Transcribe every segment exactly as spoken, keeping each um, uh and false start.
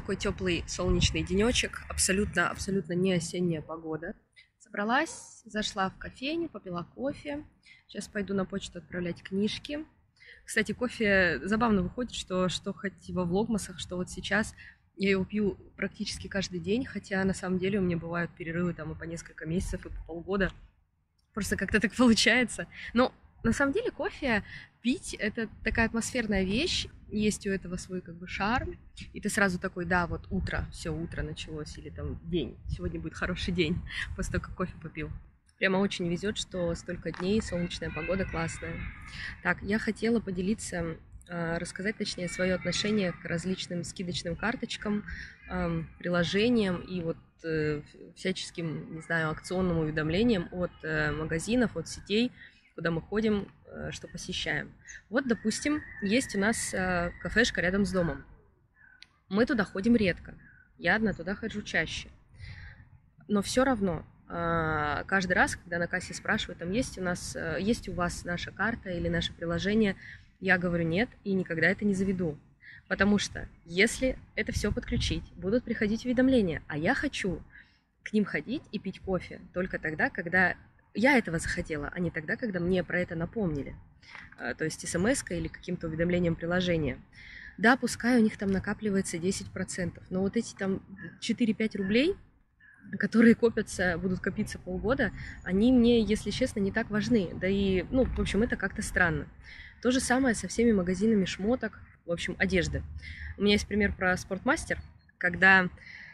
такой теплый солнечный денечек, абсолютно, абсолютно не осенняя погода. Собралась, зашла в кофейню, попила кофе. Сейчас пойду на почту отправлять книжки. Кстати, кофе забавно выходит, что, что хоть во влогмасах, что вот сейчас я его пью практически каждый день, хотя на самом деле у меня бывают перерывы там и по несколько месяцев, и по полгода. Просто как-то так получается. Но на самом деле кофе пить — это такая атмосферная вещь, есть у этого свой как бы шарм, и ты сразу такой: да, вот утро, все, утро началось, или там день, сегодня будет хороший день, после того, как кофе попил. Прямо очень везет, что столько дней, солнечная погода классная. Так, я хотела поделиться, рассказать, точнее, свое отношение к различным скидочным карточкам, приложениям и вот всяческим, не знаю, акционным уведомлениям от магазинов, от сетей, куда мы ходим, что посещаем. Вот, допустим, есть у нас кафешка рядом с домом. Мы туда ходим редко. Я одна туда хожу чаще. Но все равно, каждый раз, когда на кассе спрашивают, там есть у нас, есть у вас наша карта или наше приложение, я говорю нет и никогда это не заведу. Потому что если это все подключить, будут приходить уведомления, а я хочу к ним ходить и пить кофе только тогда, когда я этого захотела, а не тогда, когда мне про это напомнили. То есть смс-ка или каким-то уведомлением приложения. Да, пускай у них там накапливается десять процентов, но вот эти там четыре-пять рублей, которые копятся, будут копиться полгода, они мне, если честно, не так важны. Да и, ну, в общем, это как-то странно. То же самое со всеми магазинами шмоток, в общем, одежды. У меня есть пример про Спортмастер, когда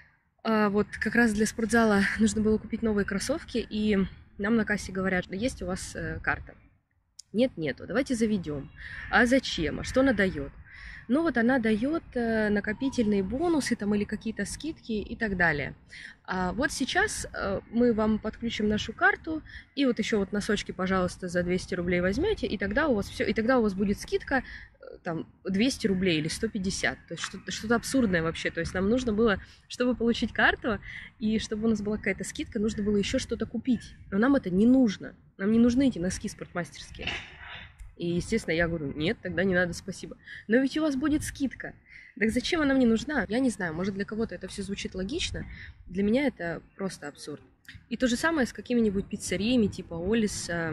э, вот как раз для спортзала нужно было купить новые кроссовки, и нам на кассе говорят, что есть у вас э, карта. Нет, нету, давайте заведем. А зачем? А что она дает? Ну вот она дает э, накопительные бонусы там, или какие-то скидки и так далее. А вот сейчас э, мы вам подключим нашу карту, и вот еще вот носочки, пожалуйста, за двести рублей возьмете, и тогда у вас все, и тогда у вас будет скидка э, там двести рублей или сто пятьдесят. То есть что-то, что-то абсурдное вообще. То есть нам нужно было, чтобы получить карту и чтобы у нас была какая-то скидка, нужно было еще что-то купить. Но нам это не нужно. Нам не нужны эти носки спортмастерские. И, естественно, я говорю, нет, тогда не надо, спасибо. Но ведь у вас будет скидка. Так зачем она мне нужна? Я не знаю, может, для кого-то это все звучит логично. Для меня это просто абсурд. И то же самое с какими-нибудь пиццериями, типа Олиса,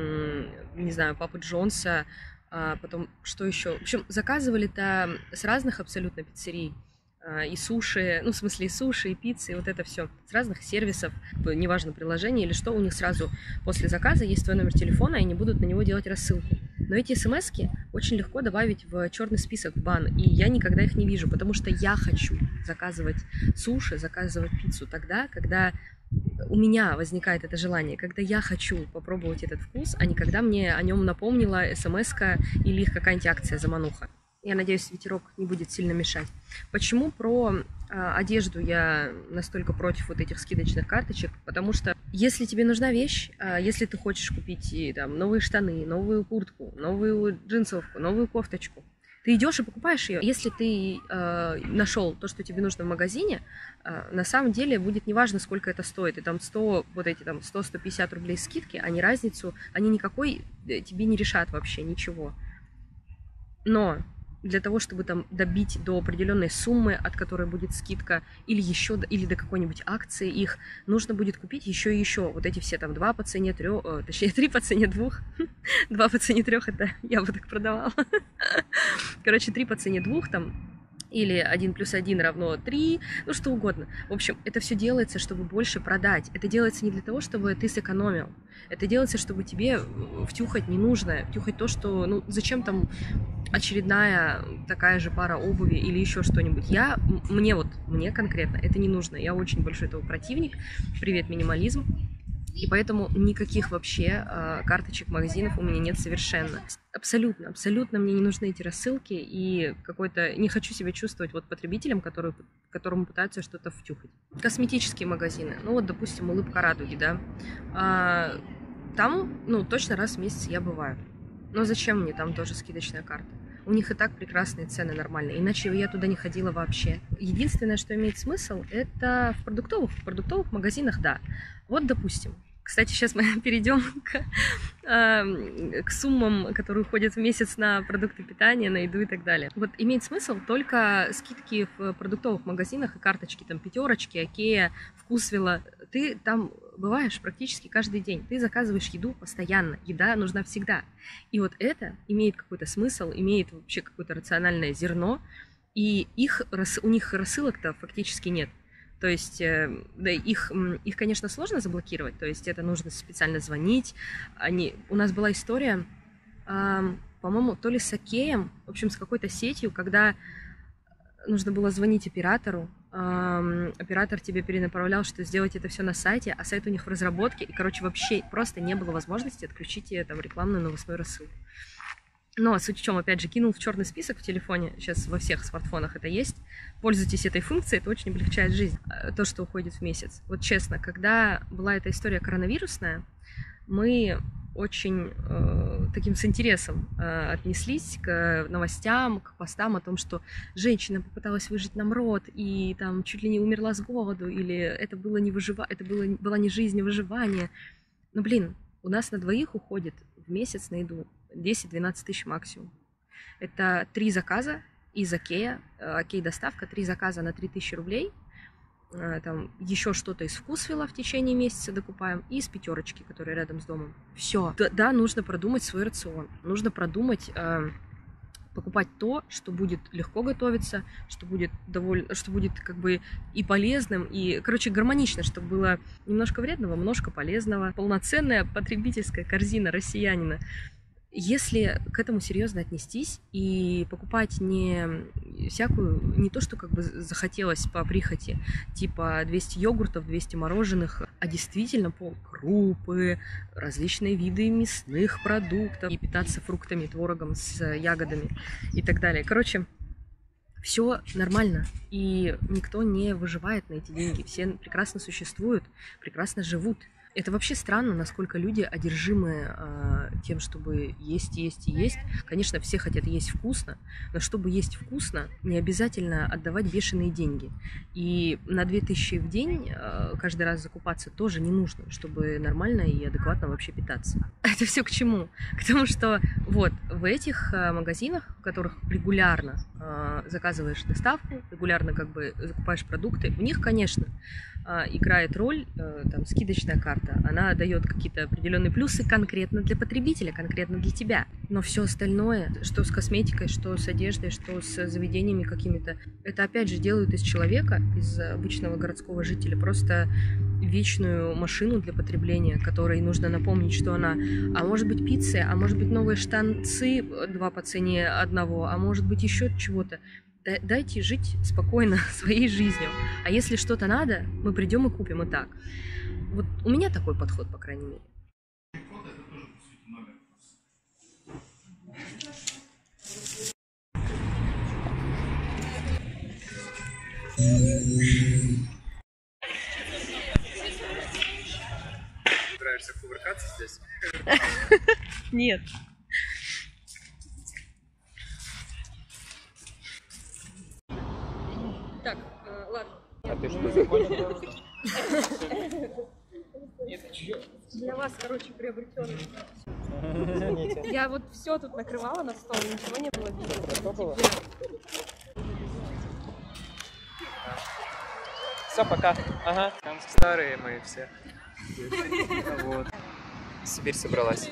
не знаю, Папы Джонса, потом что еще? В общем, заказывали-то с разных абсолютно пиццерий. И суши, ну, в смысле, и суши, и пиццы, и вот это все с разных сервисов, неважно, приложение или что, у них сразу после заказа есть твой номер телефона, и они будут на него делать рассылку. Но эти смс-ки очень легко добавить в черный список, в бан, и я никогда их не вижу, потому что я хочу заказывать суши, заказывать пиццу тогда, когда у меня возникает это желание, когда я хочу попробовать этот вкус, а не когда мне о нем напомнила смс-ка или их какая-нибудь акция замануха. Я надеюсь, ветерок не будет сильно мешать. Почему про э, одежду я настолько против вот этих скидочных карточек? Потому что если тебе нужна вещь, э, если ты хочешь купить и, там, новые штаны, новую куртку, новую джинсовку, новую кофточку, ты идешь и покупаешь ее. Если ты э, нашел то, что тебе нужно в магазине, э, на самом деле будет неважно, сколько это стоит. И там сто, вот эти там сто - сто пятьдесят рублей скидки, они разницу, они никакой тебе не решат вообще ничего. Но для того, чтобы там добить до определенной суммы, от которой будет скидка, или еще, или до какой-нибудь акции их, нужно будет купить еще и еще. Вот эти все там два по цене трех, э, точнее, три по цене двух. Два по цене трех, это я бы так продавала. Короче, три по цене двух там, или один плюс один равно три, ну что угодно. В общем, это все делается, чтобы больше продать. Это делается не для того, чтобы ты сэкономил. Это делается, чтобы тебе втюхать ненужное, втюхать то, что, ну, зачем там очередная такая же пара обуви или еще что-нибудь. Я, мне вот, мне конкретно это не нужно. Я очень большой этого противник. Привет, минимализм. И поэтому никаких вообще э, карточек магазинов у меня нет совершенно. Абсолютно, абсолютно мне не нужны эти рассылки, и какой-то не хочу себя чувствовать вот потребителем, который, которому пытаются что-то втюхать. Косметические магазины, ну вот, допустим, Улыбка Радуги, да, а, там, ну, точно раз в месяц я бываю. Но зачем мне там тоже скидочная карта? У них и так прекрасные цены нормальные, иначе я туда не ходила вообще. Единственное, что имеет смысл, это в продуктовых, в продуктовых магазинах, да. Вот, допустим, Кстати, сейчас мы перейдем к, э, к суммам, которые уходят в месяц на продукты питания, на еду и так далее. Вот имеет смысл только скидки в продуктовых магазинах и карточки, там, пятерочки, Окея, Вкусвилла. Ты там бываешь практически каждый день. Ты заказываешь еду постоянно. Еда нужна всегда. И вот это имеет какой-то смысл, имеет вообще какое-то рациональное зерно, и их, у них рассылок-то фактически нет. То есть да, их, их, конечно, сложно заблокировать, то есть это нужно специально звонить. Они... У нас была история, э, по-моему, то ли с Океем, в общем, с какой-то сетью, когда нужно было звонить оператору, э, оператор тебе перенаправлял, что сделать это все на сайте, а сайт у них в разработке, и, короче, вообще просто не было возможности отключить там рекламную новостную рассылку. Но суть в чем, опять же, кинул в черный список в телефоне, сейчас во всех смартфонах это есть, пользуйтесь этой функцией, это очень облегчает жизнь, то, что уходит в месяц. Вот честно, когда была эта история коронавирусная, мы очень э, таким с интересом э, отнеслись к новостям, к постам о том, что женщина попыталась выжить нам род и там чуть ли не умерла с голоду, или это было не выжива... это было... была не жизнь, а выживание. Но, блин, у нас на двоих уходит в месяц на еду десять-двенадцать тысяч максимум. Это три заказа из Окея, Окей доставка, три заказа на три тысячи рублей, там еще что-то из Вкусвилла в течение месяца докупаем, и из пятерочки, которая рядом с домом. Все. Да, да, нужно продумать свой рацион, нужно продумать, э, покупать то, что будет легко готовиться, что будет довольно, что будет как бы и полезным, и, короче, гармонично, чтобы было немножко вредного, немножко полезного. Полноценная потребительская корзина россиянина. Если к этому серьезно отнестись и покупать не всякую, не то, что как бы захотелось по прихоти, типа двести йогуртов, двести мороженых, а действительно полкрупы, различные виды мясных продуктов, и питаться фруктами, творогом с ягодами и так далее. Короче, все нормально, и никто не выживает на эти деньги. Все прекрасно существуют, прекрасно живут. Это вообще странно, насколько люди одержимы э, тем, чтобы есть, есть и есть. Конечно, все хотят есть вкусно, но чтобы есть вкусно, не обязательно отдавать бешеные деньги. И на две тысячи в день э, каждый раз закупаться тоже не нужно, чтобы нормально и адекватно вообще питаться. Это все к чему? К тому, что вот в этих э, магазинах, в которых регулярно э, заказываешь доставку, регулярно как бы закупаешь продукты, в них, конечно, э, играет роль э, там, скидочная карта. Она дает какие-то определенные плюсы конкретно для потребителя, конкретно для тебя. Но все остальное, что с косметикой, что с одеждой, что с заведениями какими-то, это опять же делают из человека, из обычного городского жителя, просто вечную машину для потребления, которой нужно напомнить, что она, а может быть пиццы, а может быть новые штанцы, два по цене одного, а может быть еще чего-то. Дайте жить спокойно своей жизнью. А если что-то надо, мы придем и купим, и так. Вот у меня такой подход, по крайней мере. Собираешься кувыркаться здесь? Нет. Так, ладно. А ты что, закончил? Для вас, короче, приобретенный. Я вот все тут накрывала на стол, ничего не было видно. Что было? Все, пока. Ага. Там старые мои все. Вот. Сибирь собралась.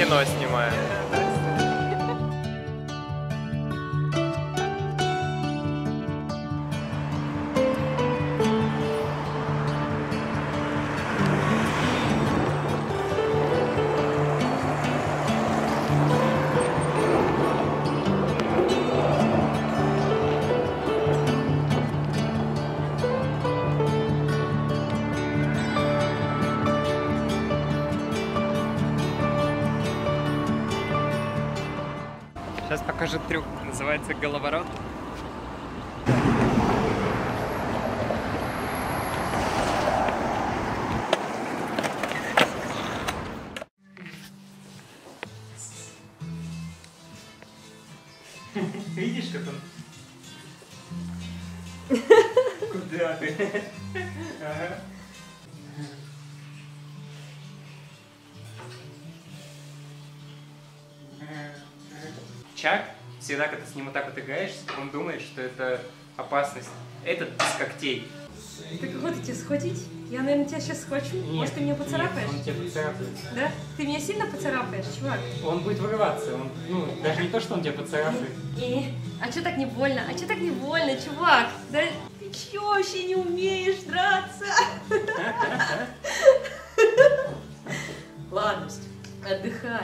кино снимаем. Сейчас покажу трюк, называется головорот. Видишь, как он? Куда ты? Ага. Чак, всегда, когда с ним вот так вот играешь, он думает, что это опасность. Этот без когтей. Так вот, тебе схватить? Я, наверное, тебя сейчас схвачу. Нет, может, ты меня поцарапаешь? Нет, он тебя поцарапает. Да? Ты меня сильно поцарапаешь, чувак? Он будет вырываться. Он, ну, даже не то, что он тебя поцарапает. И, а что так не больно? А что так не больно, чувак? Да ты чё вообще не умеешь драться? Ладно, отдыхай.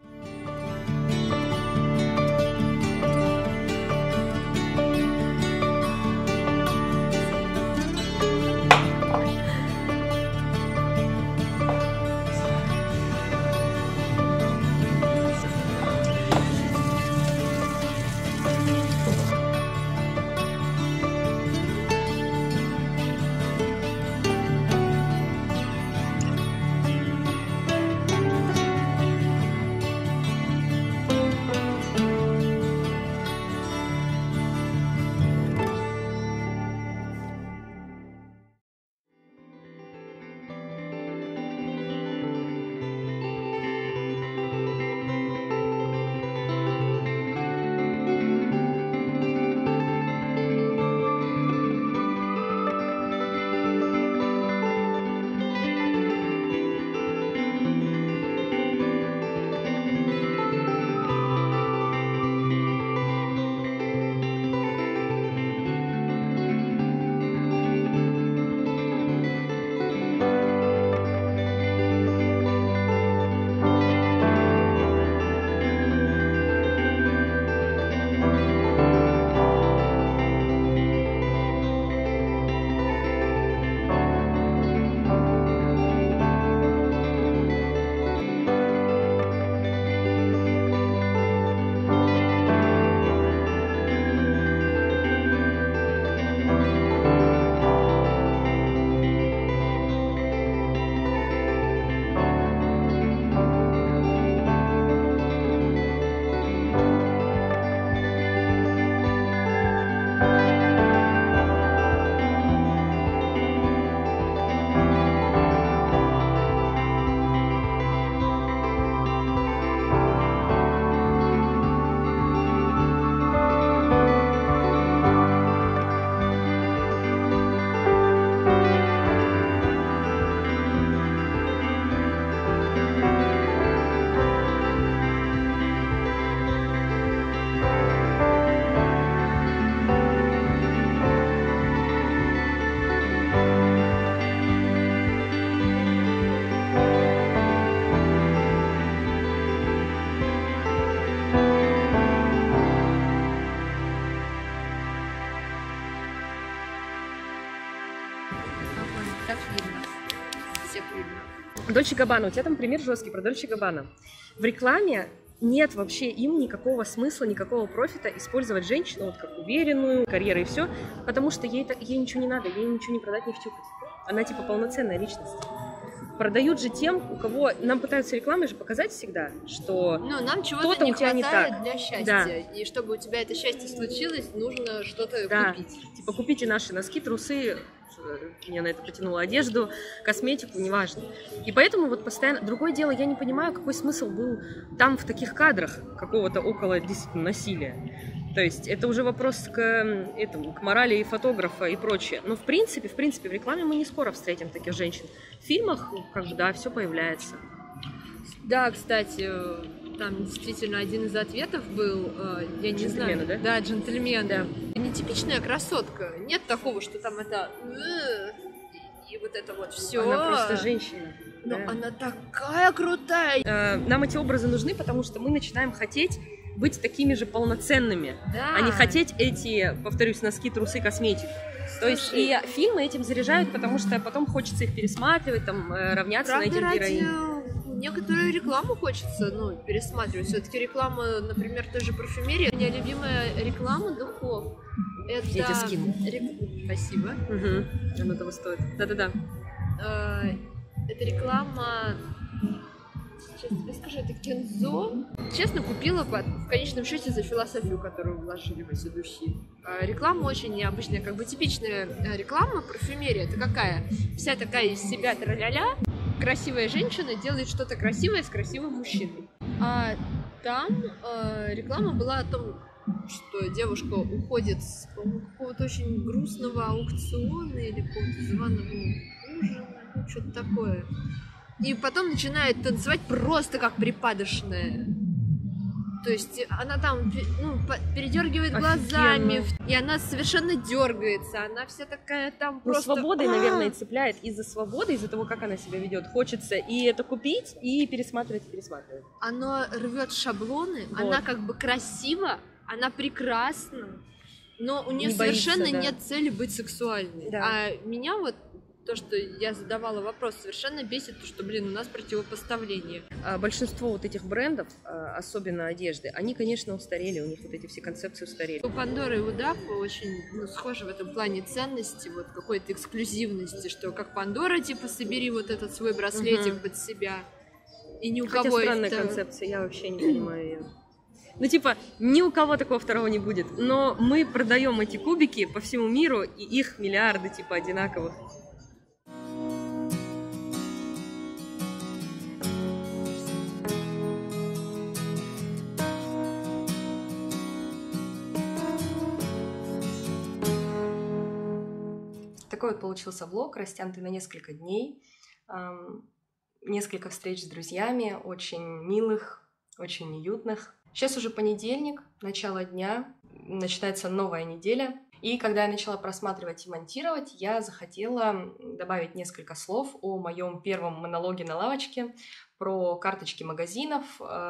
Так видно. Всех видно. Дольче Габбана. У тебя там пример жесткий про Дольче Габбана. В рекламе нет вообще им никакого смысла, никакого профита использовать женщину вот как уверенную, карьеру и все, потому что ей, ей ничего не надо, ей ничего не продать, не втюхать. Она типа полноценная личность. Продают же тем, у кого... Нам пытаются рекламой же показать всегда, что ну, нам чего-то не хватает не для счастья. Да. И чтобы у тебя это счастье случилось, нужно что-то да. купить. Типа купите наши носки, трусы, меня на это потянуло, одежду, косметику, неважно. И поэтому вот постоянно... Другое дело, я не понимаю, какой смысл был там в таких кадрах какого-то около действительно насилия. То есть это уже вопрос к этому, к морали и фотографа и прочее. Но в принципе, в принципе, в рекламе мы не скоро встретим таких женщин. В фильмах, как бы, да, все появляется. Да, кстати, там действительно один из ответов был, я не Джентльмены, знаю, да? да, джентльмен. Да. Нетипичная красотка. Нет такого, что там это и вот это вот все. Она просто женщина. Но да. она такая крутая. Э, Нам эти образы нужны, потому что мы начинаем хотеть быть такими же полноценными, Да. а не хотеть эти, повторюсь, носки, трусы, косметику. То есть и фильмы этим заряжают, потому что потом хочется их пересматривать, там, э, равняться Правда, на этих ради героинь. некоторую рекламу хочется, ну, пересматривать. Все-таки реклама, например, той же парфюмерии. У меня любимая реклама духов. Это... Я тебе скину. Рек- Спасибо. Угу. Оно того стоит. Да-да-да. Э, Это реклама... Сейчас тебе скажу, это Кензо. Честно, купила по- в конечном счете за философию, которую вложили в эти духи. Э, Реклама очень необычная, как бы типичная э, реклама парфюмерии. Это какая? Вся такая из себя тра-ля-ля. Красивая женщина делает что-то красивое с красивым мужчиной. А там э, реклама была о том, что девушка уходит с по-моему, какого-то очень грустного аукциона или какого-то званого ужина, ну, что-то такое. И потом начинает танцевать просто как припадочная. То есть она там ну, передергивает глазами, и она совершенно дергается, она вся такая там Ну, просто... свободой, А-а-а! наверное, цепляет из-за свободы, из-за того, как она себя ведет. Хочется и это купить, и пересматривать, и пересматривать. Оно рвет шаблоны, Вот. она как бы красива, она прекрасна, но у нее Не боится, совершенно да. нет цели быть сексуальной. Да. А меня вот то, что я задавала вопрос, совершенно бесит, то, что, блин, у нас противопоставление. А большинство вот этих брендов, а, особенно одежды, они, конечно, устарели, у них вот эти все концепции устарели. У Пандоры и у Даффа очень ну, схожи в этом плане ценности, вот какой-то эксклюзивности, что как Пандора, типа, собери вот этот свой браслетик Мгм. под себя. И ни у Хотя кого странная это... концепция, я вообще не понимаю ее. Ну, типа, ни у кого такого второго не будет, но мы продаем эти кубики по всему миру, и их миллиарды, типа, одинаковых. Такой вот получился влог, растянутый на несколько дней. Эм, Несколько встреч с друзьями, очень милых, очень уютных. Сейчас уже понедельник, начало дня, начинается новая неделя. И когда я начала просматривать и монтировать, я захотела добавить несколько слов о моем первом монологе на лавочке, про карточки магазинов,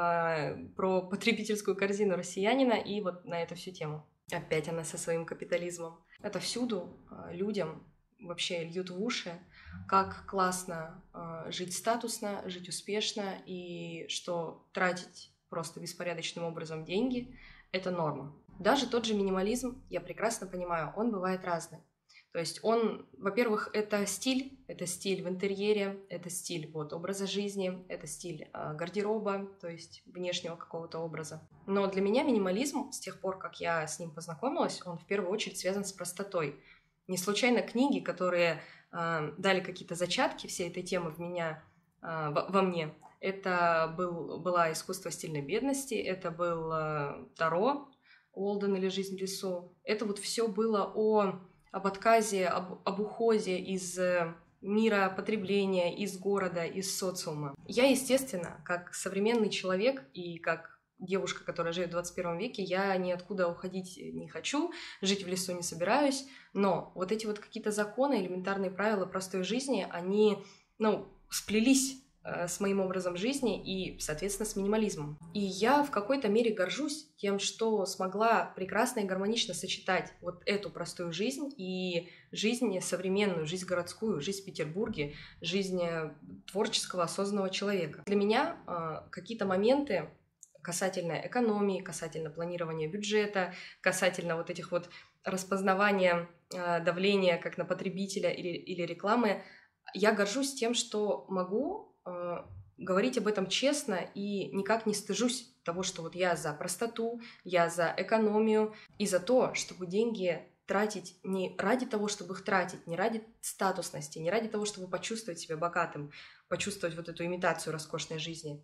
э, про потребительскую корзину россиянина и вот на эту всю тему. Опять она со своим капитализмом. Это всюду э, людям вообще льют в уши, как классно э, жить статусно, жить успешно, и что тратить просто беспорядочным образом деньги — это норма. Даже тот же минимализм, я прекрасно понимаю, он бывает разный. То есть он, во-первых, это стиль, это стиль в интерьере, это стиль вот, образа жизни, это стиль э, гардероба, то есть внешнего какого-то образа. Но для меня минимализм, с тех пор, как я с ним познакомилась, он в первую очередь связан с простотой. Не случайно книги, которые э, дали какие-то зачатки всей этой темы в меня, э, во, во мне, это был, была «Искусство стильной бедности», это был э, Таро, Уолден или «Жизнь в лесу». Это вот все было о, об отказе, об, об уходе из э, мира потребления, из города, из социума. Я, естественно, как современный человек и как девушка, которая живет в двадцать первом веке, я ниоткуда уходить не хочу, жить в лесу не собираюсь, но вот эти вот какие-то законы, элементарные правила простой жизни, они, ну, сплелись э, с моим образом жизни и, соответственно, с минимализмом. И я в какой-то мере горжусь тем, что смогла прекрасно и гармонично сочетать вот эту простую жизнь и жизнь современную, жизнь городскую, жизнь в Петербурге, жизнь творческого, осознанного человека. Для меня э, какие-то моменты касательно экономии, касательно планирования бюджета, касательно вот этих вот распознавания э, давления как на потребителя или, или рекламы, я горжусь тем, что могу э, говорить об этом честно и никак не стыжусь того, что вот я за простоту, я за экономию и за то, чтобы деньги тратить не ради того, чтобы их тратить, не ради статусности, не ради того, чтобы почувствовать себя богатым, почувствовать вот эту имитацию роскошной жизни,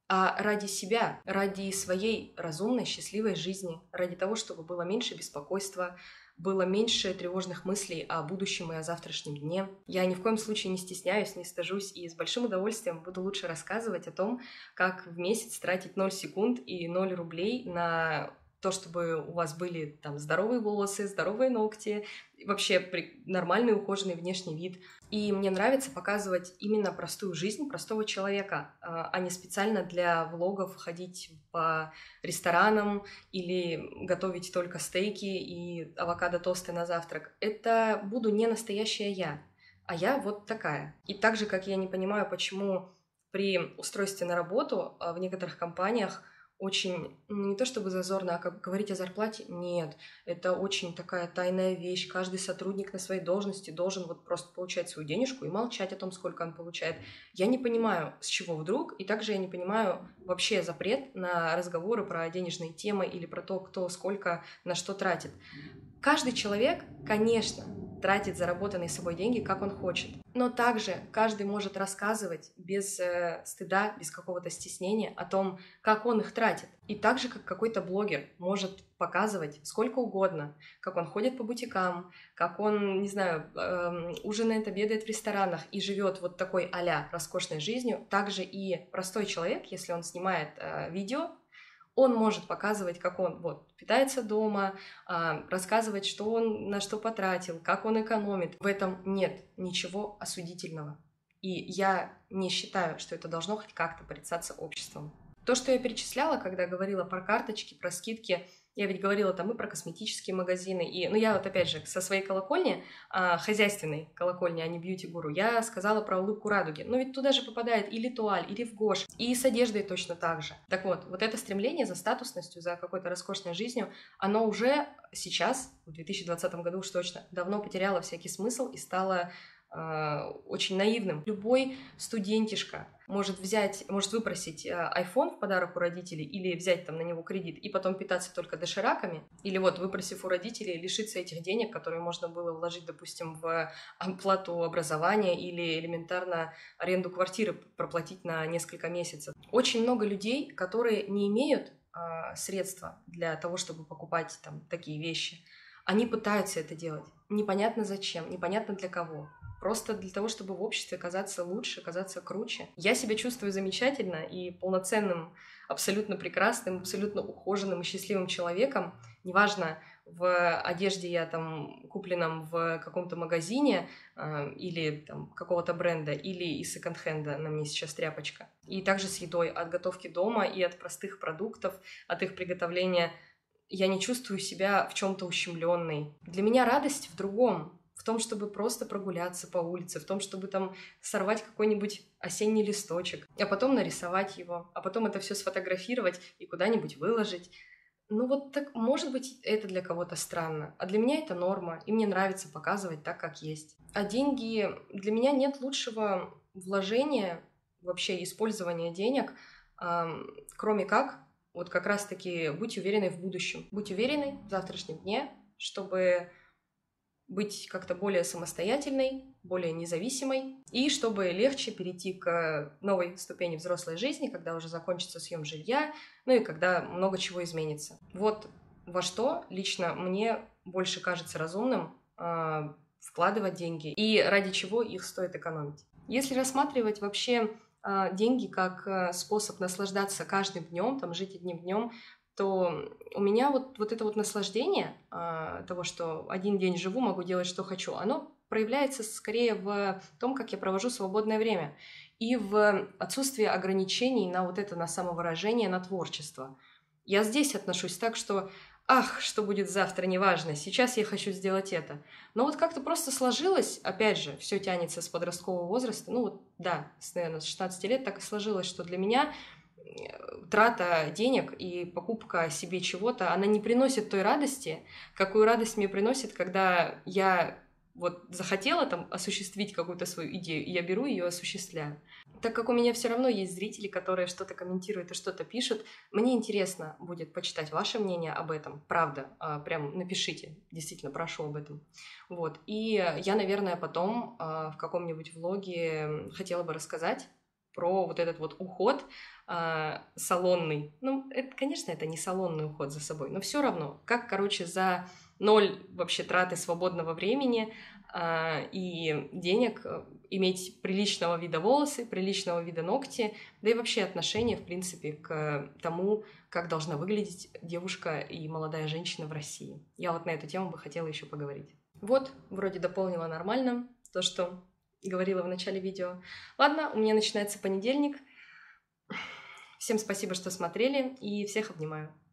а ради себя, ради своей разумной, счастливой жизни, ради того, чтобы было меньше беспокойства, было меньше тревожных мыслей о будущем и о завтрашнем дне. Я ни в коем случае не стесняюсь, не стыжусь и с большим удовольствием буду лучше рассказывать о том, как в месяц тратить ноль секунд и ноль рублей на то, чтобы у вас были там здоровые волосы, здоровые ногти, вообще при... нормальный ухоженный внешний вид. И мне нравится показывать именно простую жизнь простого человека, а не специально для влогов ходить по ресторанам или готовить только стейки и авокадо-тосты на завтрак. Это буду не настоящая я, а я вот такая. И так же, как я не понимаю, почему при устройстве на работу в некоторых компаниях очень, ну, не то чтобы зазорно, а как говорить о зарплате, нет, это очень такая тайная вещь, каждый сотрудник на своей должности должен вот просто получать свою денежку и молчать о том, сколько он получает. Я не понимаю, с чего вдруг, и также я не понимаю вообще запрет на разговоры про денежные темы или про то, кто сколько на что тратит. Каждый человек, конечно, тратит заработанные собой деньги, как он хочет. Но также каждый может рассказывать без э, стыда, без какого-то стеснения о том, как он их тратит. И так же, как какой-то блогер может показывать сколько угодно, как он ходит по бутикам, как он, не знаю, э, ужинает, обедает в ресторанах и живет вот такой а-ля роскошной жизнью, также и простой человек, если он снимает э, видео, он может показывать, как он вот, питается дома, рассказывать, что он на что потратил, как он экономит. В этом нет ничего осудительного. И я не считаю, что это должно хоть как-то порицаться обществом. То, что я перечисляла, когда говорила про карточки, про скидки, я ведь говорила там и про косметические магазины, и, ну, я вот опять же со своей колокольни, а, хозяйственной колокольни, а не бьюти-гуру, я сказала про улыбку радуги, но ведь туда же попадает и Литуаль, и Рив Гош, и с одеждой точно так же. Так вот, вот это стремление за статусностью, за какой-то роскошной жизнью, оно уже сейчас, в две тысячи двадцатом году уж точно, давно потеряло всякий смысл и стало очень наивным. Любой студентишка может взять, может выпросить iPhone в подарок у родителей или взять там на него кредит и потом питаться только дошираками, или вот, выпросив у родителей, лишиться этих денег, которые можно было вложить, допустим, в оплату образования или элементарно аренду квартиры проплатить на несколько месяцев. Очень много людей, которые не имеют э, средства для того, чтобы покупать там такие вещи, они пытаются это делать. Непонятно зачем, непонятно для кого. Просто для того, чтобы в обществе казаться лучше, казаться круче. Я себя чувствую замечательно и полноценным, абсолютно прекрасным, абсолютно ухоженным и счастливым человеком. Неважно, в одежде я там купленном в каком-то магазине э, или там какого-то бренда, или из секонд-хенда, на мне сейчас тряпочка. И также с едой, от готовки дома и от простых продуктов, от их приготовления. Я не чувствую себя в чем-то ущемленной. Для меня радость в другом. В том, чтобы просто прогуляться по улице, в том, чтобы там сорвать какой-нибудь осенний листочек, а потом нарисовать его, а потом это все сфотографировать и куда-нибудь выложить. Ну вот так, может быть, это для кого-то странно, а для меня это норма, и мне нравится показывать так, как есть. А деньги, для меня нет лучшего вложения, вообще использования денег, эм, кроме как, вот как раз-таки быть уверенной в будущем. Быть уверенной в завтрашнем дне, чтобы быть как-то более самостоятельной, более независимой, и чтобы легче перейти к новой ступени взрослой жизни, когда уже закончится съем жилья, ну и когда много чего изменится. Вот во что лично мне больше кажется разумным э, вкладывать деньги и ради чего их стоит экономить. Если рассматривать вообще э, деньги как э, способ наслаждаться каждым днем, там, жить одним днем, то у меня вот, вот это вот наслаждение а, того, что один день живу, могу делать, что хочу, оно проявляется скорее в том, как я провожу свободное время и в отсутствии ограничений на вот это, на самовыражение, на творчество. Я здесь отношусь так, что ах, что будет завтра, неважно, сейчас я хочу сделать это. Но вот как-то просто сложилось, опять же, все тянется с подросткового возраста, ну вот да, с, наверное, с шестнадцати лет так и сложилось, что для меня трата денег и покупка себе чего-то, она не приносит той радости, какую радость мне приносит, когда я вот захотела там осуществить какую-то свою идею, и я беру ее и осуществляю. Так как у меня все равно есть зрители, которые что-то комментируют и что-то пишут, мне интересно будет почитать ваше мнение об этом, правда, прям напишите, действительно, прошу об этом. Вот. И я, наверное, потом в каком-нибудь влоге хотела бы рассказать про вот этот вот уход э, салонный. Ну, это, конечно, это не салонный уход за собой, но все равно, как, короче, за ноль вообще траты свободного времени э, и денег э, иметь приличного вида волосы, приличного вида ногти, да и вообще отношение, в принципе, к тому, как должна выглядеть девушка и молодая женщина в России. Я вот на эту тему бы хотела еще поговорить. Вот, вроде дополнила нормально то, что говорила в начале видео. Ладно, у меня начинается понедельник. Всем спасибо, что смотрели, и всех обнимаю.